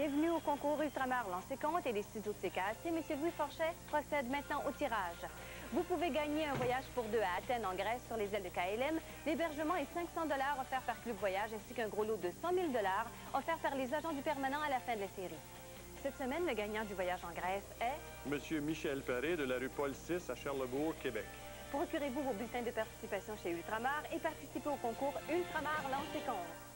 Bienvenue au concours Ultramar Lancez Compte et les studios de CKAC. M. Louis Forchet procède maintenant au tirage. Vous pouvez gagner un voyage pour deux à Athènes, en Grèce, sur les ailes de KLM, l'hébergement et 500 $ offerts par Club Voyage, ainsi qu'un gros lot de 100 000 $ offerts par les agents du permanent à la fin de la série. Cette semaine, le gagnant du voyage en Grèce est... Monsieur Michel Paré de la rue Paul VI à Charlebourg, Québec. Procurez-vous vos bulletins de participation chez Ultramar et participez au concours Ultramar Lancez Compte.